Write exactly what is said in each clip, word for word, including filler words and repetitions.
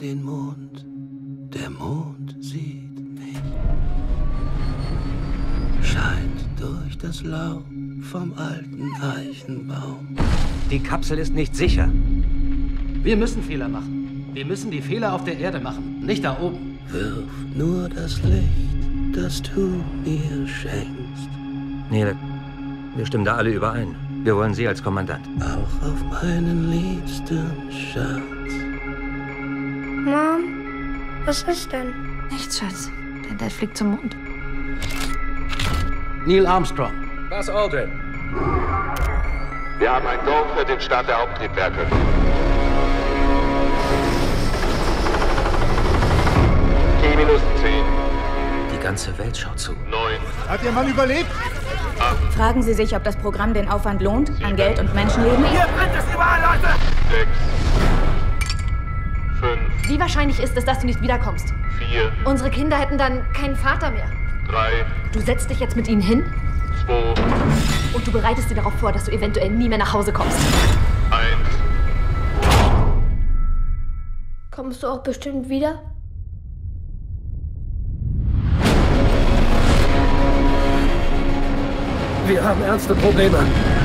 den Mond, der Mond sieht mich. Scheint durch das Laub vom alten Eichenbaum. Die Kapsel ist nicht sicher. Wir müssen Fehler machen. Wir müssen die Fehler auf der Erde machen, nicht da oben. Wirf nur das Licht, das du mir schenkst. Neil, wir stimmen da alle überein. Wir wollen Sie als Kommandant. Auch auf meinen liebsten Schatz. Mom, was ist denn? Nichts, Schatz. Der Dad fliegt zum Mond. Neil Armstrong. Buzz Aldrin. Wir haben ein Go für den Start der Haupttriebwerke. T minus zehn. Die ganze Welt schaut zu. neun. Hat Ihr Mann überlebt? Fragen Sie sich, ob das Programm den Aufwand lohnt, an Geld und Menschenleben? Hier brennt es überall, Leute! sechs. fünf. Wie wahrscheinlich ist es, dass du nicht wiederkommst? vier. Unsere Kinder hätten dann keinen Vater mehr. drei. Du setzt dich jetzt mit ihnen hin zwei. und du bereitest sie darauf vor, dass du eventuell nie mehr nach Hause kommst. eins. Kommst du auch bestimmt wieder? Wir haben ernste Probleme.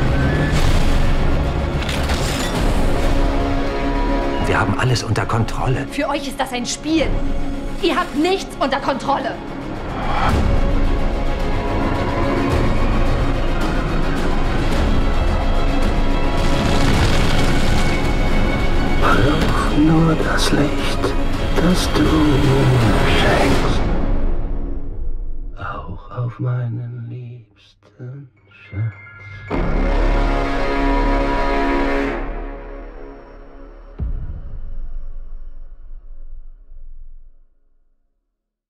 Wir haben alles unter Kontrolle. Für euch ist das ein Spiel. Ihr habt nichts unter Kontrolle. Wirf nur das Licht, das du mir schenkst. Auch auf meinen liebsten Schatz.